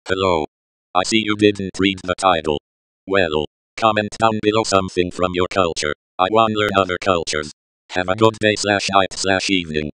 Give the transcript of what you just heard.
Hello. I see you didn't read the title. Well, comment down below something from your culture. I wanna learn other cultures. Have a good day /night/evening.